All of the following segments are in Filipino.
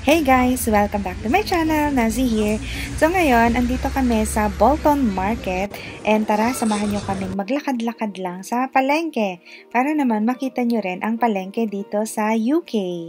Hey guys! Welcome back to my channel, Nazi here. So ngayon, andito kami sa Bolton Market and tara, samahan nyo kaming maglakad-lakad lang sa palengke para naman makita nyo rin ang palengke dito sa UK.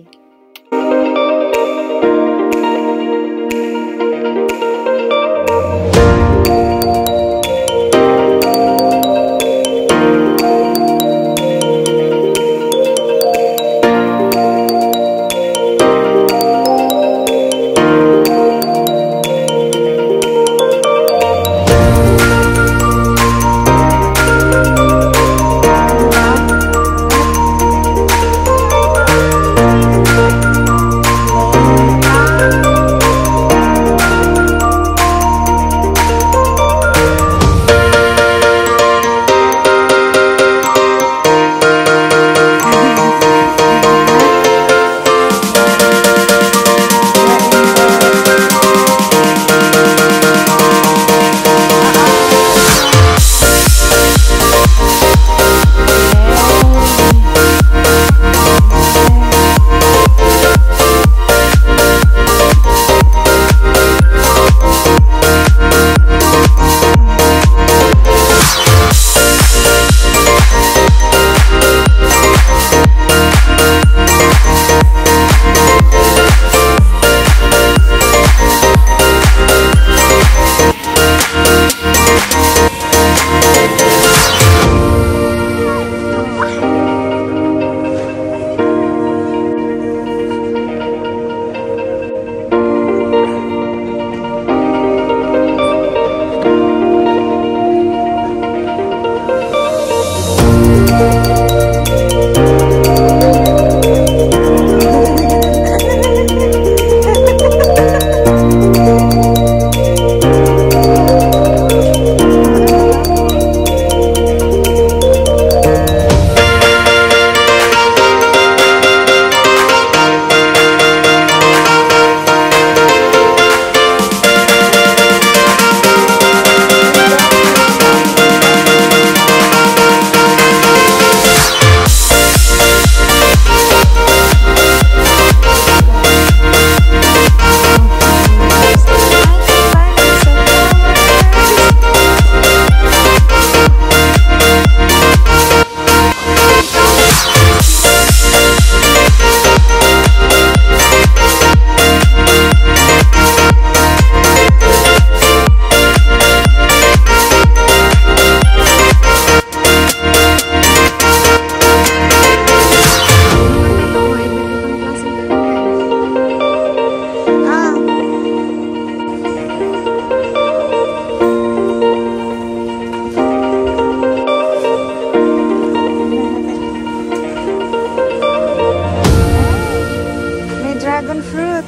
Dragon fruit.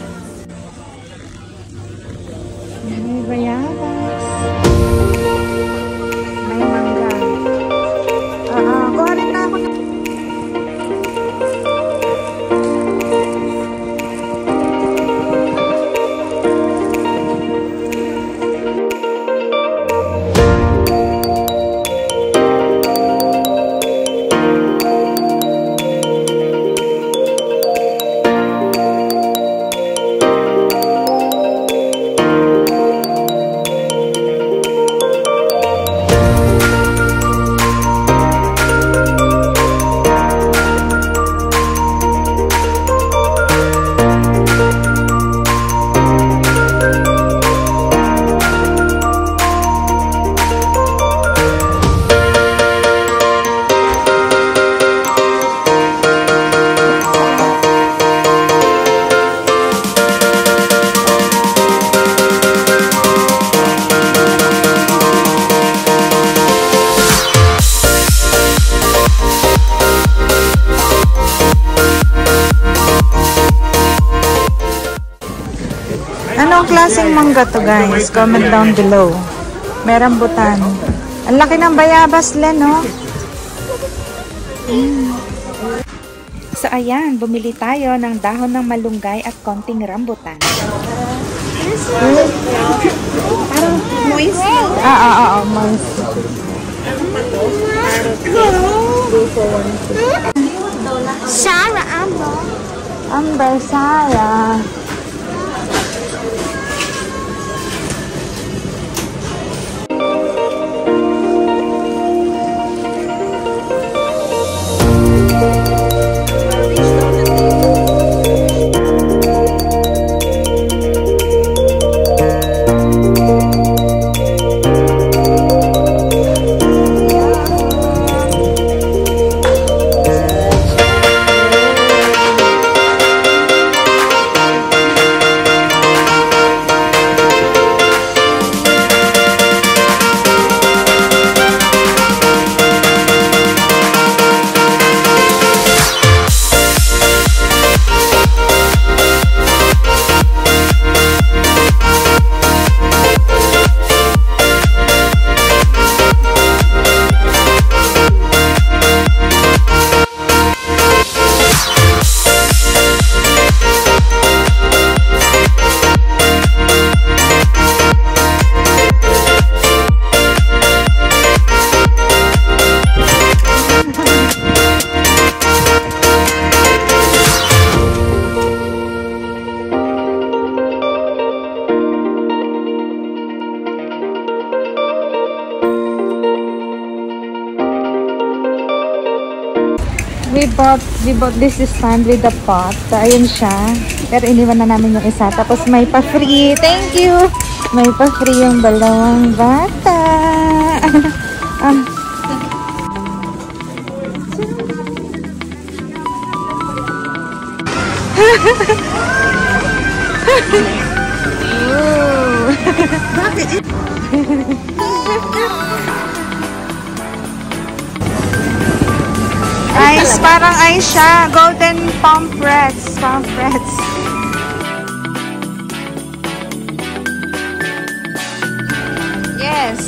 May bayabas. May mangga. Kuha rin na ako. Anong klaseng mangga to guys? Comment down below. May rambutan. Ang laki ng bayabas, Len, no? So ayan, bumili tayo ng dahon ng malunggay at konting rambutan. Parang moist. Moist. Sarah Amber. Amber Sarah. we bought this stand with the pot. So, ayun siya. Pero iniwan na namin yung isa. Tapos may pa-free. Thank you! May pa-free yung dalawang bata. Ice, parang ice siya. Golden pomfrets. Yes.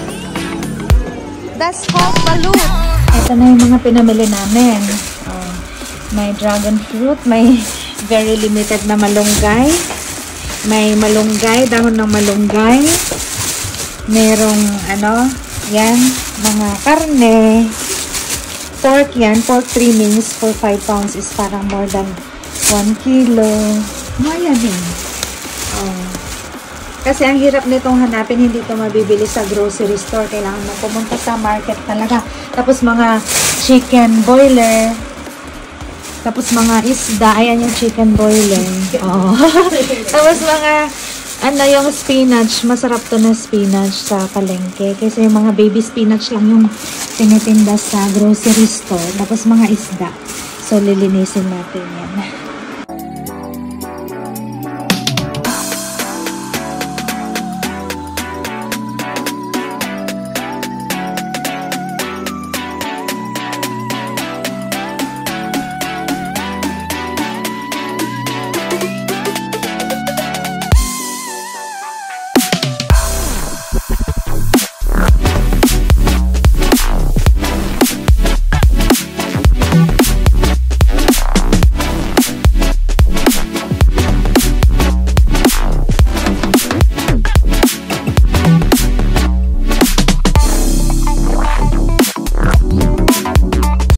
That's hot balut. Ito na yung mga pinamili namin. May dragon fruit. May very limited na malunggay. May malunggay, dahon ng malunggay. Merong yan, mga karne. Pork yan, pork trimmings for 5 pounds is parang more than 1 kilo. Maya din. Kasi ang hirap nitong hanapin, hindi ito mabibili sa grocery store. Kailangan mo pumunta sa market talaga. Tapos mga chicken boiler. Tapos mga isda. Ayan yung chicken boiler. Tapos mga yung spinach. Masarap to na spinach sa palengke. Kasi yung mga baby spinach lang yung tinitinda sa grocery store. Tapos mga isda. So, lilinisin natin yan.